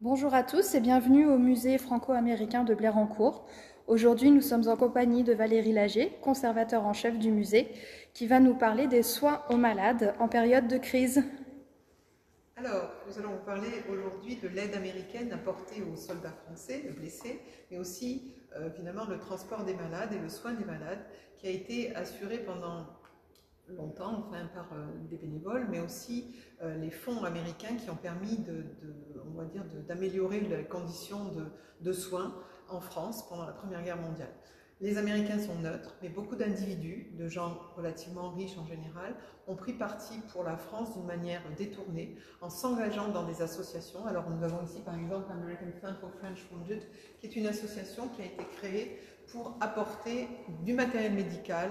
Bonjour à tous et bienvenue au musée franco-américain de Blérancourt. Aujourd'hui, nous sommes en compagnie de Valérie Lager, conservateur en chef du musée, qui va nous parler des soins aux malades en période de crise. Alors, nous allons vous parler aujourd'hui de l'aide américaine apportée aux soldats français, aux blessés, mais aussi finalement le transport des malades et le soin des malades qui a été assuré pendant longtemps, enfin par des bénévoles, mais aussi les fonds américains qui ont permis on va dire, d'améliorer les conditions de soins en France pendant la Première Guerre mondiale. Les Américains sont neutres, mais beaucoup d'individus, de gens relativement riches en général, ont pris parti pour la France d'une manière détournée, en s'engageant dans des associations. Alors nous avons ici par exemple l'American Fund for French Wounded, qui est une association qui a été créée pour apporter du matériel médical,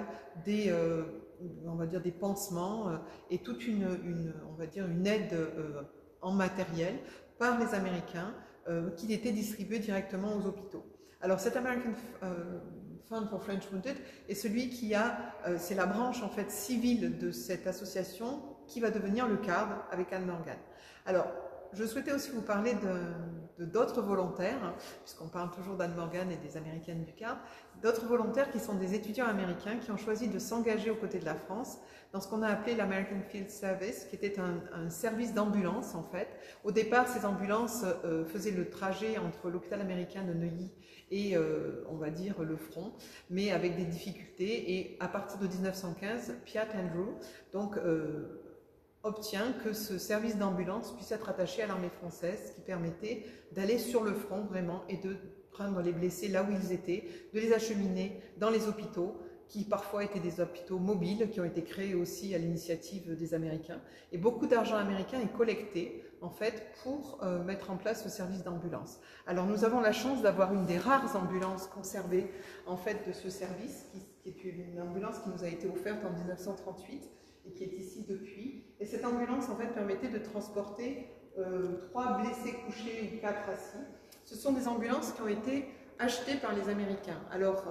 on va dire des pansements et toute on va dire une aide en matériel par les Américains qui était distribuée directement aux hôpitaux. Alors cet American Fund for French Wounded est celui qui c'est la branche en fait civile de cette association qui va devenir le CARD avec Anne Morgan. Alors je souhaitais aussi vous parler d'autres volontaires, puisqu'on parle toujours d'Anne Morgan et des Américaines du CARD, d'autres volontaires qui sont des étudiants américains qui ont choisi de s'engager aux côtés de la France dans ce qu'on a appelé l'American Field Service, qui était un service d'ambulance en fait. Au départ, ces ambulances faisaient le trajet entre l'hôpital américain de Neuilly et on va dire le front, mais avec des difficultés. Et à partir de 1915, Piat Andrew donc obtient que ce service d'ambulance puisse être attaché à l'armée française, ce qui permettait d'aller sur le front vraiment et de prendre les blessés là où ils étaient, de les acheminer dans les hôpitaux, qui parfois étaient des hôpitaux mobiles, qui ont été créés aussi à l'initiative des Américains. Et beaucoup d'argent américain est collecté, en fait, pour mettre en place ce service d'ambulance. Alors nous avons la chance d'avoir une des rares ambulances conservées, en fait, de ce service, qui est une ambulance qui nous a été offerte en 1938, et qui est ici depuis. Et cette ambulance, en fait, permettait de transporter 3 blessés couchés ou 4 assis. Ce sont des ambulances qui ont été achetées par les Américains. Alors,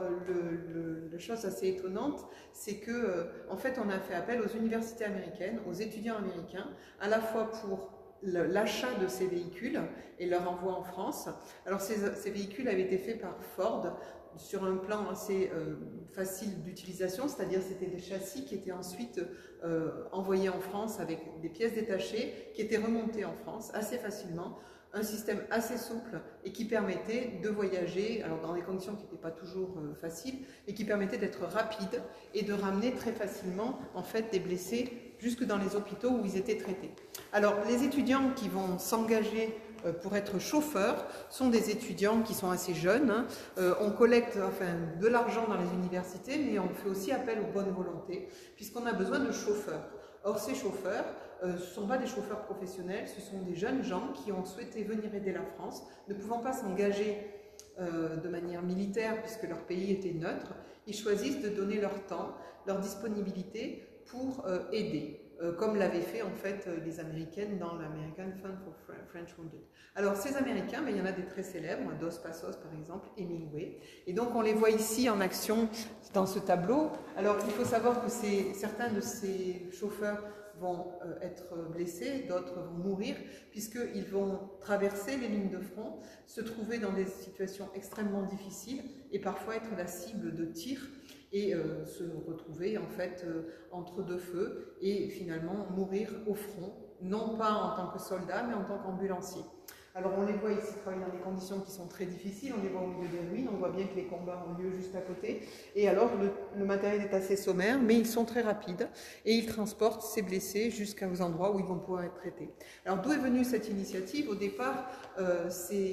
la chose assez étonnante, c'est que, en fait, on a fait appel aux universités américaines, aux étudiants américains, à la fois pour l'achat de ces véhicules et leur envoi en France. Alors, ces véhicules avaient été faits par Ford, sur un plan assez facile d'utilisation, c'est-à-dire c'était des châssis qui étaient ensuite envoyés en France avec des pièces détachées qui étaient remontées en France assez facilement, un système assez souple et qui permettait de voyager, alors dans des conditions qui n'étaient pas toujours faciles, et qui permettait d'être rapide et de ramener très facilement en fait des blessés jusque dans les hôpitaux où ils étaient traités. Alors les étudiants qui vont s'engager pour être chauffeurs sont des étudiants qui sont assez jeunes. On collecte de l'argent dans les universités, mais on fait aussi appel aux bonnes volontés, puisqu'on a besoin de chauffeurs. Or, ces chauffeurs, ce ne sont pas des chauffeurs professionnels, ce sont des jeunes gens qui ont souhaité venir aider la France, ne pouvant pas s'engager de manière militaire, puisque leur pays était neutre. Ils choisissent de donner leur temps, leur disponibilité pour aider. Comme l'avaient fait en fait les Américaines dans l'American Fund for French Wounded. Alors ces Américains, mais il y en a des très célèbres, Dos Passos par exemple, Hemingway, et donc on les voit ici en action dans ce tableau. Alors il faut savoir que certains de ces chauffeurs vont être blessés, d'autres vont mourir, puisqu'ils vont traverser les lignes de front, se trouver dans des situations extrêmement difficiles et parfois être la cible de tirs et se retrouver en fait entre deux feux et finalement mourir au front, non pas en tant que soldat mais en tant qu'ambulancier. Alors on les voit ici travailler dans des conditions qui sont très difficiles, on les voit au milieu des ruines, on voit bien que les combats ont lieu juste à côté, et alors le matériel est assez sommaire, mais ils sont très rapides, et ils transportent ces blessés jusqu'aux endroits où ils vont pouvoir être traités. Alors d'où est venue cette initiative? Au départ, on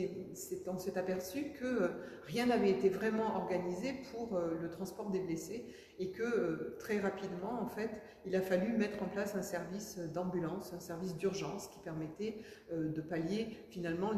s'est aperçu que rien n'avait été vraiment organisé pour le transport des blessés, et que très rapidement, en fait, il a fallu mettre en place un service d'ambulance, un service d'urgence qui permettait de pallier finalement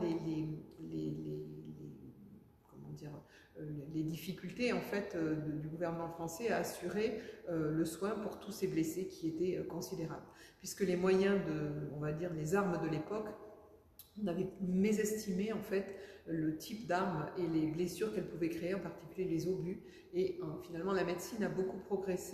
les difficultés en fait du gouvernement français à assurer le soin pour tous ces blessés qui étaient considérables, puisque les moyens on va dire les armes de l'époque, on avait mésestimé en fait le type d'armes et les blessures qu'elles pouvaient créer, en particulier les obus. Et finalement, la médecine a beaucoup progressé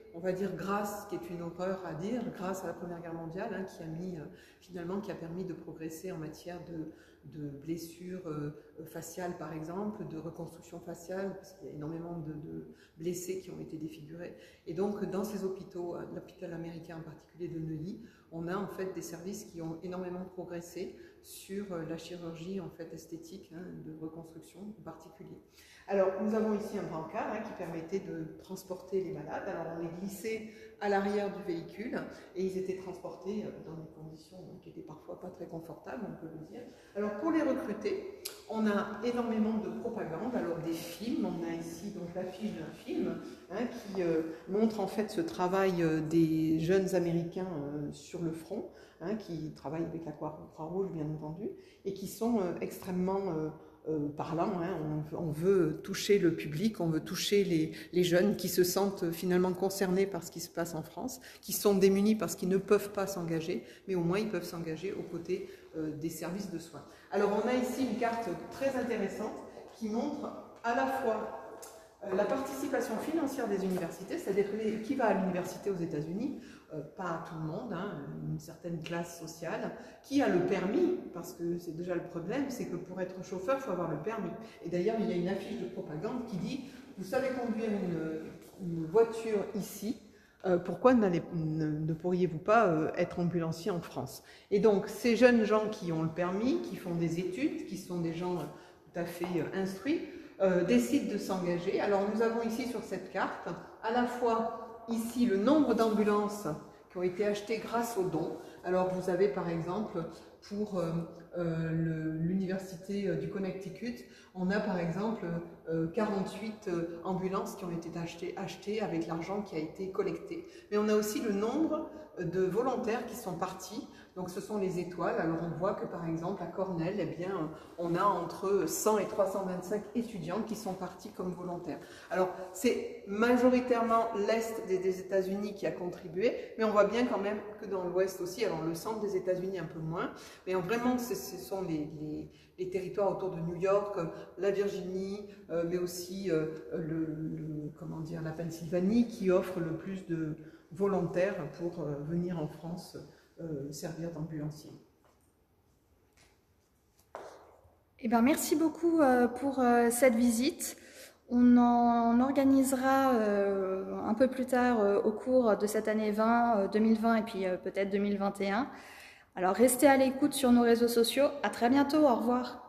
on va dire grâce, qui est une horreur à dire, grâce à la Première Guerre mondiale, hein, qui a permis de progresser en matière de blessures faciales par exemple, de reconstruction faciale, parce qu'il y a énormément de blessés qui ont été défigurés. Et donc dans ces hôpitaux, l'hôpital américain en particulier de Neuilly, on a en fait des services qui ont énormément progressé sur la chirurgie en fait esthétique, hein, de reconstruction en particulier. Alors nous avons ici un brancard, hein, qui permettait de transporter les malades. Alors on les glissait à l'arrière du véhicule et ils étaient transportés dans des conditions qui étaient parfois pas très confortables, on peut le dire. Alors pour les recruter, on a énormément de propagande, alors des films, on a ici donc l'affiche d'un film, hein, qui montre en fait ce travail des jeunes Américains sur le front, hein, qui travaillent avec la Croix-Rouge bien entendu, et qui sont extrêmement parlants, hein. On veut toucher le public, on veut toucher les jeunes qui se sentent finalement concernés par ce qui se passe en France, qui sont démunis parce qu'ils ne peuvent pas s'engager, mais au moins ils peuvent s'engager aux côtés des services de soins. Alors on a ici une carte très intéressante qui montre à la fois la participation financière des universités, c'est-à-dire qui va à l'université aux États-Unis, pas tout le monde, hein, une certaine classe sociale, qui a le permis, parce que c'est déjà le problème, c'est que pour être chauffeur, il faut avoir le permis. Et d'ailleurs, il y a une affiche de propagande qui dit « Vous savez conduire une voiture ici, pourquoi ne pourriez-vous pas être ambulancier en France ?» Et donc, ces jeunes gens qui ont le permis, qui font des études, qui sont des gens tout à fait instruits, décident de s'engager. Alors nous avons ici sur cette carte à la fois ici le nombre d'ambulances qui ont été achetées grâce aux dons. Alors vous avez par exemple pour l'université du Connecticut, on a par exemple 48 ambulances qui ont été achetées avec l'argent qui a été collecté. Mais on a aussi le nombre de volontaires qui sont partis. Donc ce sont les étoiles. Alors on voit que par exemple à Cornell, eh bien, on a entre 100 et 325 étudiants qui sont partis comme volontaires. Alors c'est majoritairement l'Est des États-Unis qui a contribué, mais on voit bien quand même que dans l'Ouest aussi, alors le centre des États-Unis un peu moins, mais vraiment ce sont les territoires autour de New York, la Virginie, mais aussi comment dire, la Pennsylvanie qui offre le plus de volontaires pour venir en France servir d'ambulancier. Eh bien, merci beaucoup pour cette visite. On en organisera un peu plus tard au cours de cette année 2020 et puis peut-être 2021. Alors restez à l'écoute sur nos réseaux sociaux. À très bientôt, au revoir.